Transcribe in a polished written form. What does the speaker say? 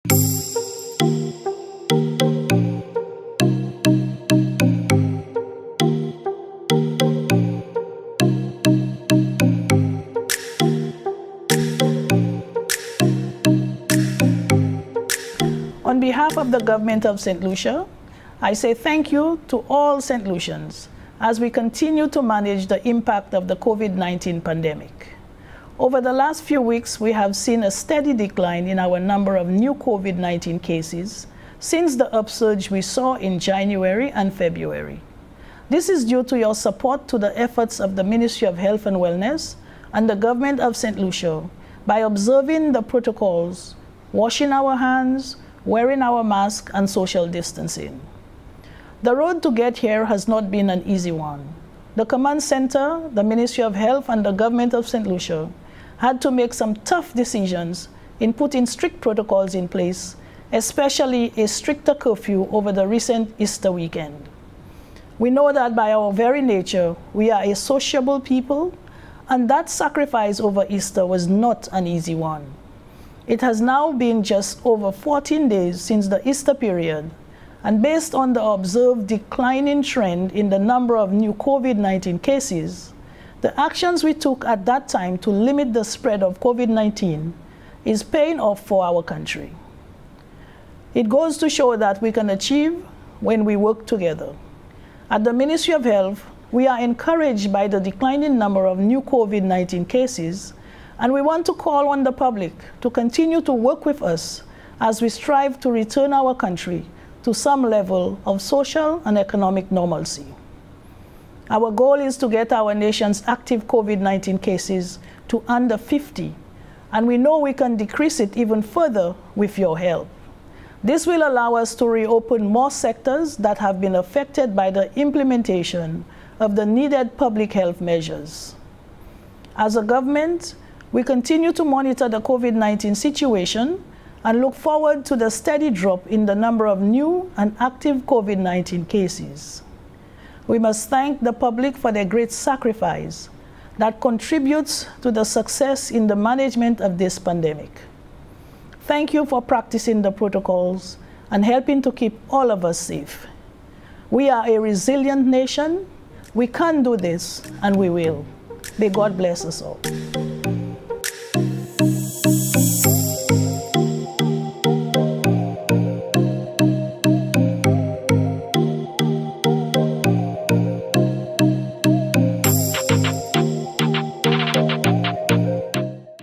On behalf of the government of St. Lucia, I say thank you to all St. Lucians as we continue to manage the impact of the COVID-19 pandemic. Over the last few weeks, we have seen a steady decline in our number of new COVID-19 cases since the upsurge we saw in January and February. This is due to your support to the efforts of the Ministry of Health and Wellness and the government of St. Lucia by observing the protocols, washing our hands, wearing our mask, and social distancing. The road to get here has not been an easy one. The command center, the Ministry of Health, and the government of St. Lucia had to make some tough decisions in putting strict protocols in place, especially a stricter curfew over the recent Easter weekend. We know that by our very nature, we are a sociable people, and that sacrifice over Easter was not an easy one. It has now been just over 14 days since the Easter period, and based on the observed declining trend in the number of new COVID-19 cases, the actions we took at that time to limit the spread of COVID-19 is paying off for our country. It goes to show that we can achieve when we work together. At the Ministry of Health, we are encouraged by the declining number of new COVID-19 cases, and we want to call on the public to continue to work with us as we strive to return our country to some level of social and economic normalcy. Our goal is to get our nation's active COVID-19 cases to under 50, and we know we can decrease it even further with your help. This will allow us to reopen more sectors that have been affected by the implementation of the needed public health measures. As a government, we continue to monitor the COVID-19 situation and look forward to the steady drop in the number of new and active COVID-19 cases. We must thank the public for their great sacrifice that contributes to the success in the management of this pandemic. Thank you for practicing the protocols and helping to keep all of us safe. We are a resilient nation. We can do this, and we will. May God bless us all.